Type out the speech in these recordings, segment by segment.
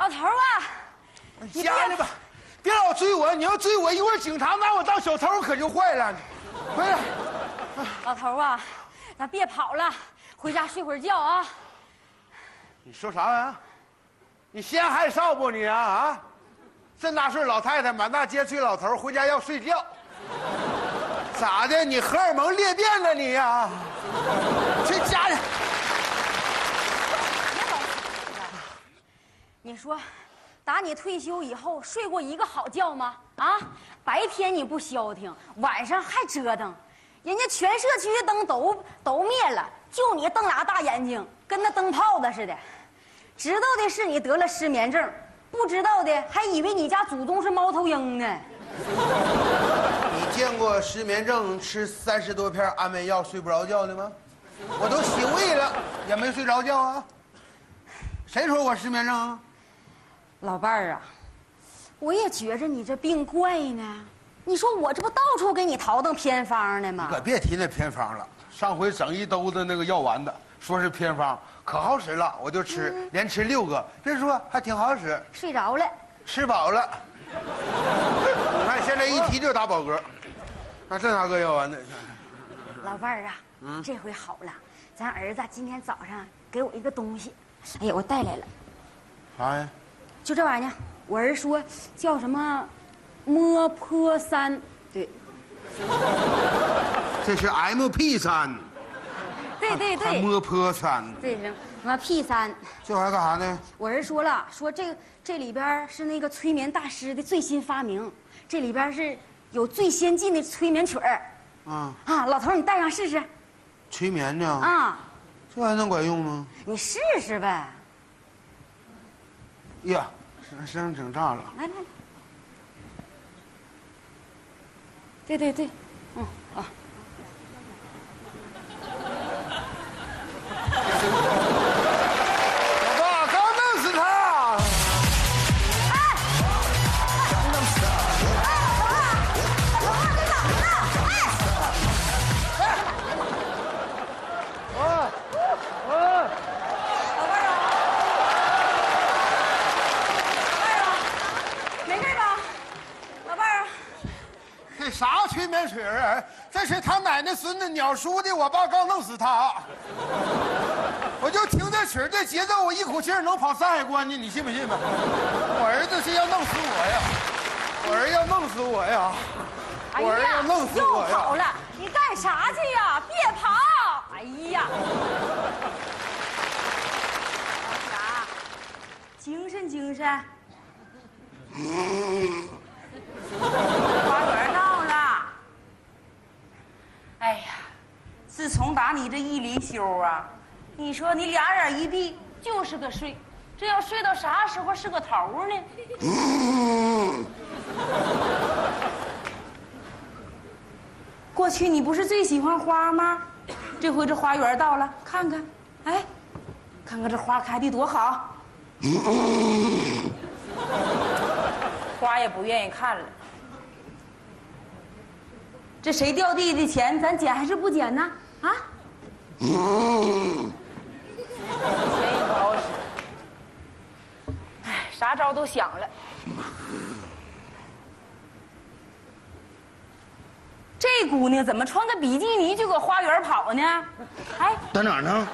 老头啊， 你下来吧，别老追我，你要追我，一会儿警察拿我当小偷可就坏了。快点！ 老头啊，咱别跑了，回家睡会儿觉啊。 你说啥玩意儿？你嫌害臊不你啊啊！这么大岁老太太满大街追老头，回家要睡觉，咋的？你荷尔蒙裂变了你呀？去家里。 别老你说，打你退休以后睡过一个好觉吗？啊，白天你不消停，晚上还折腾，人家全社区的灯都灭了，就你瞪俩大眼睛，跟那灯泡子似的。知道的是你得了失眠症，不知道的还以为你家祖宗是猫头鹰呢。 你见过失眠症吃30多片安眠药睡不着觉的吗？我都洗胃了，也没睡着觉啊。谁说我失眠症啊？ 老伴儿啊，我也觉着你这病怪呢。你说我这不到处给你淘腾偏方呢吗？ 可别提那偏方了，上回整一兜子那个药丸子，说是偏方，可好使了，我就吃，连吃6个，别说还挺好使。 睡着了， 吃饱了。你看现在一提就打饱嗝，那这哪个药丸子？ 老伴儿啊，这回好了，咱儿子今天早上给我一个东西，哎呀，我带来了， 啥呀？ 就这玩意儿，我儿说叫什么摸坡3，对， 这是 MP3， 对， 还摸坡3， 对什么 P3。 这玩意儿干啥呢？ 我儿说了，说这里边是那个催眠大师的最新发明，这里边是有最先进的催眠曲儿。老头你戴上试试。 催眠呢？ 啊， 这玩意儿能管用吗？ 你试试呗。 呀，声整炸了。 来，对，好。 我爸刚弄死他。这啥催眠曲啊？这是他奶奶孙子鸟叔的，我爸刚弄死他。我就听这曲儿这节奏，我一口气儿能跑上海关去，你信不信吧？我儿子是要弄死我呀！我儿要弄死我呀！我儿要弄死我呀！ 又跑了，你干啥去呀？别跑！哎呀，啥？精神。 花园到了。哎呀，自从打你这一离休啊，你说你俩眼一闭就是个睡，这要睡到啥时候是个头呢？过去你不是最喜欢花吗？这回这花园到了，看看，哎，看看这花开的多好。花也不愿意看了。这谁掉地的钱，咱捡还是不捡呢？啊？钱也不好使。哎，啥招都想了。这姑娘怎么穿个比基尼就搁花园跑呢？哎， 在哪儿呢？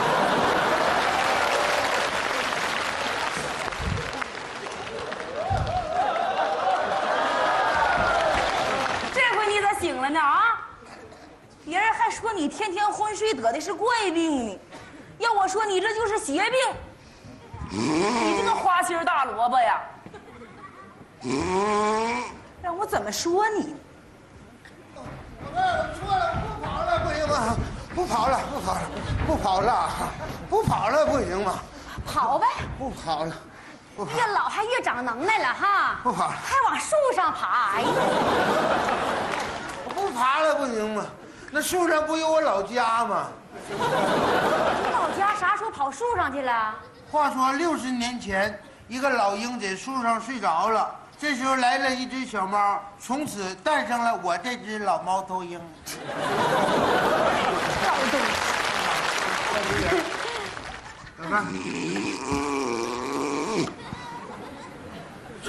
醒了呢啊！别人还说你天天昏睡得的是怪病呢，要我说你这就是邪病。你这个花心大萝卜呀！让我怎么说你？ 错了，不跑了，不行吗？不跑了，不行吗？ 跑呗！ 不跑了， 越老还越长能耐了哈！ 不跑了， 还往树上爬！哎呀！ 不爬了不行吗？那树上不有我老家吗？ 你老家啥时候跑树上去了？ 话说60年前，一个老鹰在树上睡着了，这时候来了一只小猫，从此诞生了我这只老猫头鹰。 赵东老伴，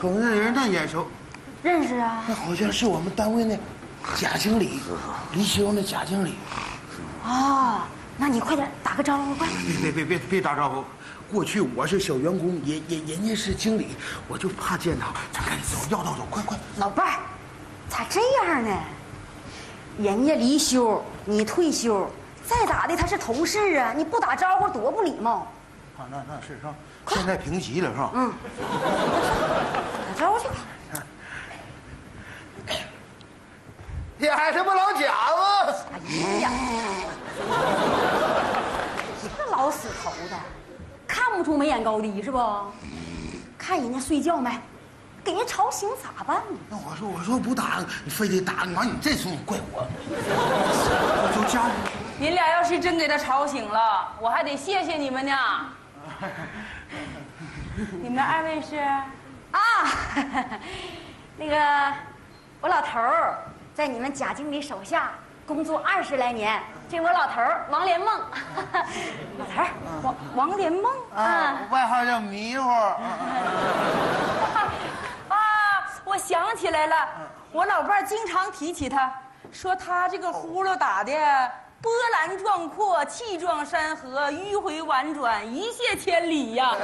瞅那人那眼熟， 认识啊？ 那好像是我们单位那贾经理，离休那贾经理。 哦，那你快点打个招呼，快！ 别打招呼。过去我是小员工，人家是经理，我就怕见他。咱赶紧走，要道走，快！ 老伴儿，咋这样呢？人家离休，你退休，再咋的他是同事啊，你不打招呼多不礼貌。 啊，那是是吧？现在平息了是吧？ 嗯，打招呼去吧。 呀，这不老贾吗？ 哎呀，这老死头的，看不出眉眼高低是不？看人家睡觉没，给人吵醒咋办呢？ 那我说不打，你非得打，完你这时候你怪我。就家里， 您俩要是真给他吵醒了，我还得谢谢你们呢。你们二位是？ 啊，那个我老头儿在你们贾经理手下工作20来年，这我老头儿王连梦。老头儿，王连梦啊，外号叫迷糊。 啊，我想起来了，我老伴儿经常提起他，说他这个呼噜打的波澜壮阔，气壮山河，迂回婉转，一泻千里呀。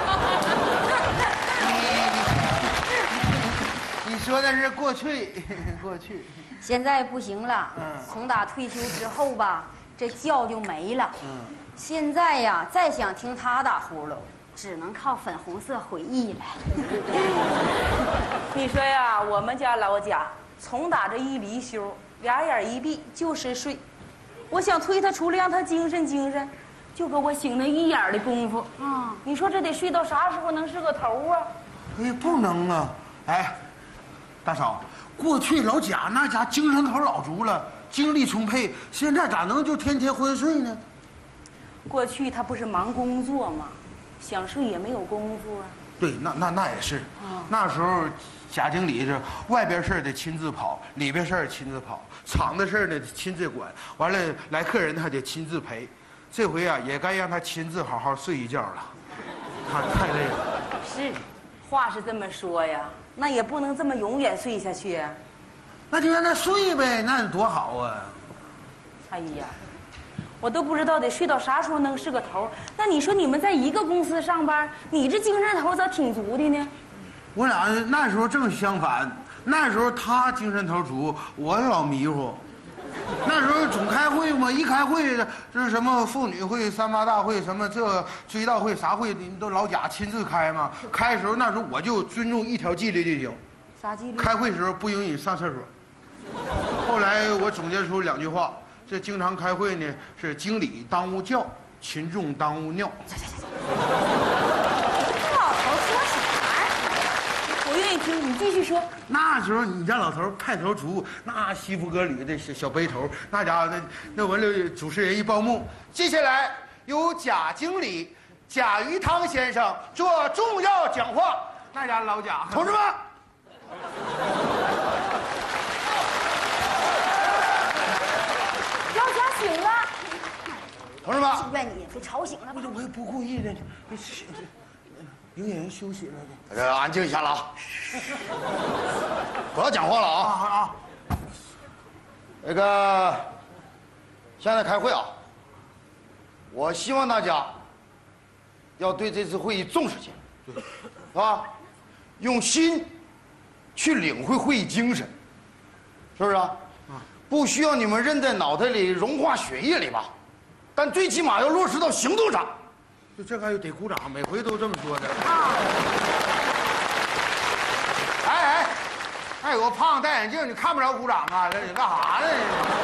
你说的是过去，过去。 现在不行了，从打退休之后吧，这觉就没了。现在呀，再想听他打呼噜，只能靠粉红色回忆了。 你说呀，我们家老贾从打这一离休，俩眼一闭就是睡。我想推他出来让他精神，就给我醒那一眼的功夫啊！你说这得睡到啥时候能是个头啊？ 哎，不能啊！哎，大嫂，过去老贾那家精神头老足了，精力充沛，现在咋能就天天昏睡呢？ 过去他不是忙工作吗？想睡也没有功夫啊。 对，那也是。那时候贾经理是外边事儿得亲自跑，里边事儿亲自跑，厂的事儿呢亲自管，完了来客人还得亲自陪。这回啊，也该让他亲自好好睡一觉了，他太累了。 是，话是这么说呀，那也不能这么永远睡下去啊。 那就让他睡呗，那多好啊！ 哎呀，我都不知道得睡到啥时候能是个头。那你说你们在一个公司上班，你这精神头咋挺足的呢？ 我俩那时候正相反，那时候他精神头足，我老迷糊。那时候总开会嘛，一开会这是什么妇女会、38大会，什么这追悼会啥会，都老贾亲自开嘛。开的时候那时候我就尊重一条纪律就行， 啥纪律？ 开会时候不允许上厕所。后来我总结出2句话，这经常开会呢是经理耽误觉，群众耽误尿。 我愿意听，你继续说。 那时候你家老头派头足，那西服革履的小背头，那家伙那完了，主持人一报幕，接下来由贾经理贾鱼汤先生做重要讲话。那家老贾，同志们， 老贾醒了， 同志们， 就怨你给吵醒了吧？ 我也不故意的，有演员休息了。 安静一下了啊！不要讲话了啊！那个，现在开会啊，我希望大家要对这次会议重视些，啊，用心去领会会议精神，是不是啊？不需要你们认在脑袋里、融化血液里吧，但最起码要落实到行动上。 这还得鼓掌，每回都这么说的。哎，有个胖子戴眼镜，你看不着鼓掌啊？这你干啥呢？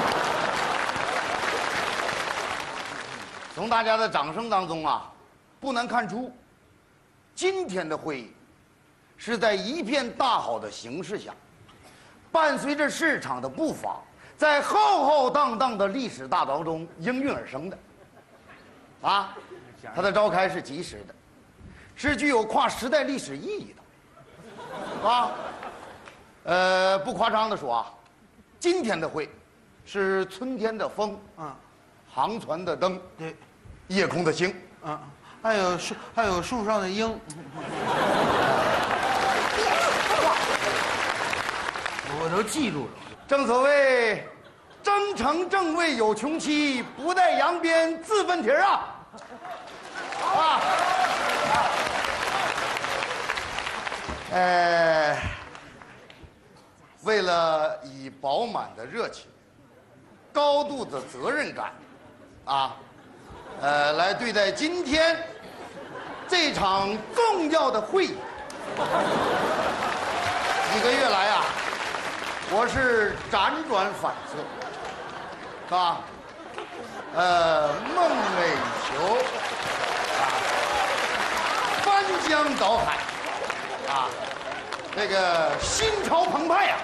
从大家的掌声当中啊，不难看出，今天的会议是在一片大好的形势下，伴随着市场的步伐，在浩浩荡荡的历史大潮中应运而生的。啊，它的召开是及时的，是具有跨时代历史意义的。啊，不夸张的说啊，今天的会是春天的风，航船的灯， 对， 夜空的星， 还有树上的鹰。 记住了。 正所谓，征程正位有穷期，不带扬鞭自奔蹄儿啊！为了以饱满的热情、高度的责任感，来对待今天这场重要的会议。几个月来啊，我是辗转反侧，是吧？梦寐以求，翻江倒海，这个心潮澎湃呀，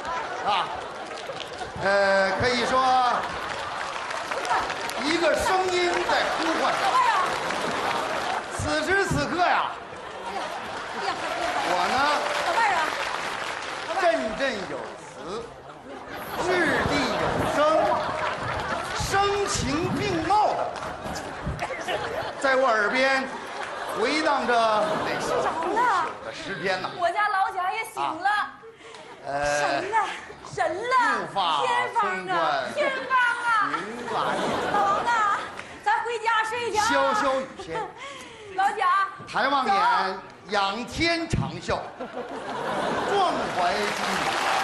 可以说一个声音在呼唤着。此时此刻呀，我呢，振振有词，掷地有声，声情并茂的，在我耳边回荡着那首不朽的诗篇呐。 我家老贾也醒了，神了， 怒发天方冲冠啊，天方啊！ 云来老王啊，咱回家睡觉。 潇潇雨天， 老贾， 抬望眼，仰天长啸，壮怀激励。